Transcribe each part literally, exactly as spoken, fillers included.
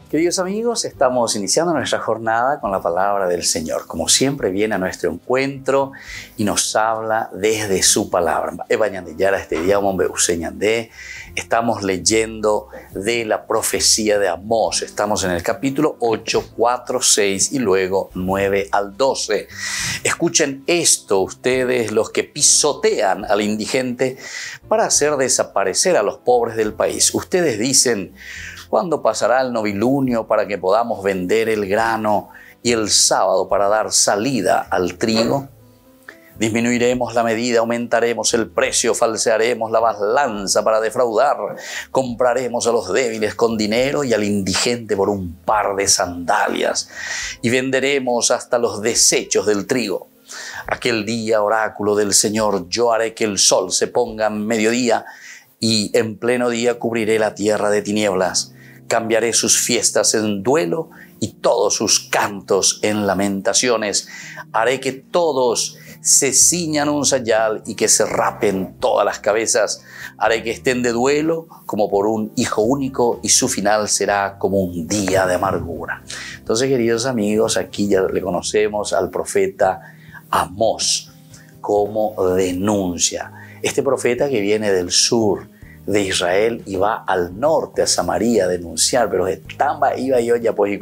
Queridos amigos, estamos iniciando nuestra jornada con la palabra del Señor. Como siempre, viene a nuestro encuentro y nos habla desde su palabra. Este día estamos leyendo de la profecía de Amós. Estamos en el capítulo ocho, cuatro, seis y luego nueve al doce. Escuchen esto ustedes, los que pisotean al indigente para hacer desaparecer a los pobres del país. Ustedes dicen: ¿cuándo pasará el novilunio para que podamos vender el grano y el sábado para dar salida al trigo? Disminuiremos la medida, aumentaremos el precio, falsearemos la balanza para defraudar, compraremos a los débiles con dinero y al indigente por un par de sandalias, y venderemos hasta los desechos del trigo. Aquel día, oráculo del Señor, yo haré que el sol se ponga en mediodía y en pleno día cubriré la tierra de tinieblas. Cambiaré sus fiestas en duelo y todos sus cantos en lamentaciones. Haré que todos se ciñan un sayal y que se rapen todas las cabezas. Haré que estén de duelo como por un hijo único y su final será como un día de amargura. Entonces, queridos amigos, aquí ya le conocemos al profeta Amós como denuncia. Este profeta que viene del sur de Israel y va al norte a Samaria a denunciar, pero estamba iba yo ya pues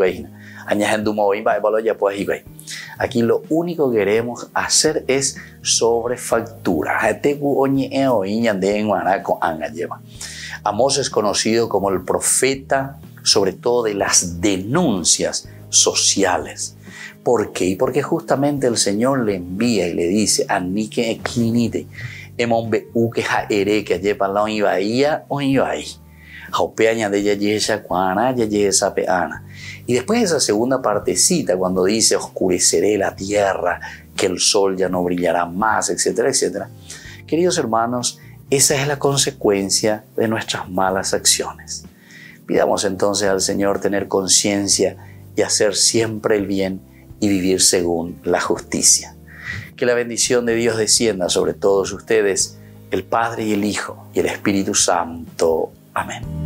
aquí lo único que queremos hacer es sobrefactura. Amós es conocido como el profeta sobre todo de las denuncias sociales. ¿Por qué? Porque justamente el Señor le envía y le dice: Anike ekinite emombe uke haere que lleva la ibaía o ibai jaupeaña de yayesha cuana yayesa peana. Y después esa segunda partecita cuando dice: oscureceré la tierra, que el sol ya no brillará más, etcétera, etcétera. Queridos hermanos, esa es la consecuencia de nuestras malas acciones. Pidamos entonces al Señor tener conciencia y hacer siempre el bien y vivir según la justicia. Que la bendición de Dios descienda sobre todos ustedes, el Padre y el Hijo y el Espíritu Santo. Amén.